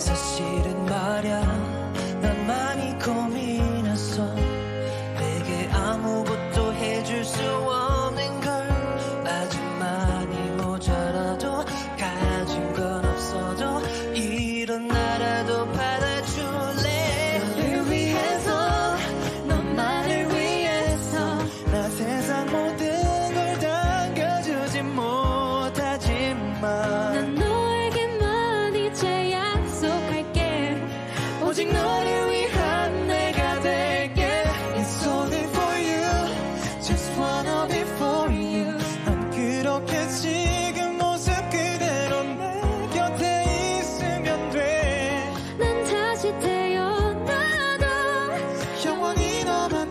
사실은 말야 난 많이 고민했어. 내게 아무것도 해줄 수 없는 걸. 아직 많이 모자라도 가진 건 없어도 이런 나라도 받아줄래. 너를 위해서 너만을 위해서 나 세상 모든 걸 당겨주지 못하지만 난 너에게만 이제 약속할게. 오직 너를 위한 내가 될게. It's only for you, just wanna be for you. 난 그렇게 지금 모습 그대로 내 곁에 있으면 돼. 난 다시 태어나도 영원히 너만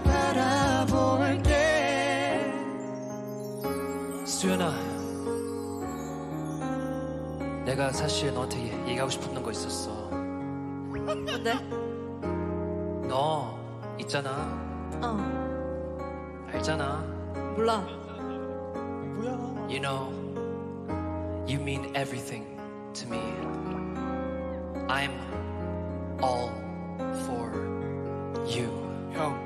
바라볼게. 수연아, 내가 사실 너한테 얘기하고 싶었던 거 있었어. 뭔데? 너 있잖아. 알잖아. 몰라. You know, you mean everything to me. I'm all for you. 형.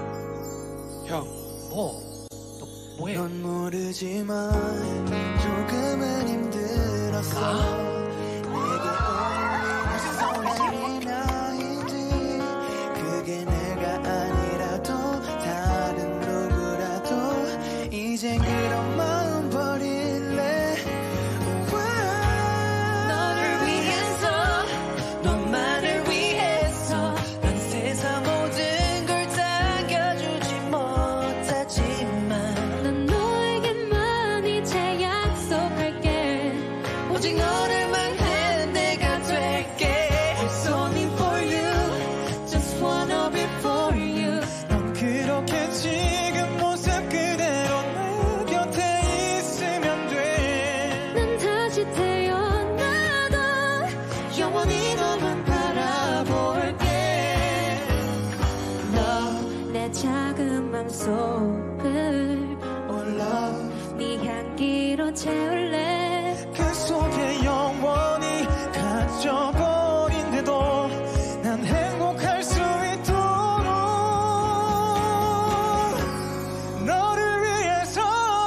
뭐? 너 뭐해? 넌 모르지만 조금은 힘들었어. 내게 무슨 소리나인지 그게 내가 아니라도 다른 누구라도 이젠 그런 마음 버릴래. 너를 위해서 너만을 위해서 난 세상 모든 걸 당겨주지 못하지만 난 너에게만 이제 약속할게. 오직 너를만 해 내가 될게. It's only for you, just wanna be for you. 넌 그렇게 지금 모습 그대로 내 곁에 있으면 돼. 난 다시 태어나도 영원히 너만 바라볼게. Love, 내 작은 맘속을 oh love, 네 향기로 채울래. 그 속에 영원히 갇혀버린데도 난 행복할 수 있도록 너를 위해서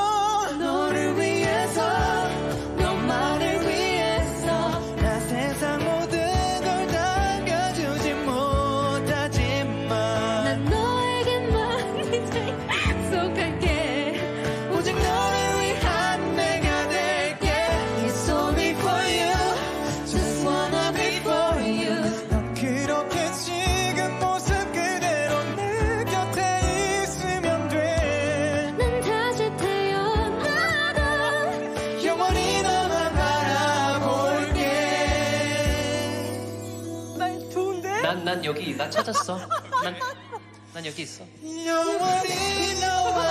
너만을 위해서 나 세상 모든 걸 당겨주지 못하지만 난 너에게만 이제 약속할게. 오직 너를 위한 내가 될게. It's only for you, just wanna be for you. 넌 그렇게 지금 모습 그대로 내 곁에 있으면 돼. 난 다시 태어나도 영원히 너만 바라볼게. 날 좋은데? 난 여기 나 찾았어. 난 여기 있어. 영원히 너만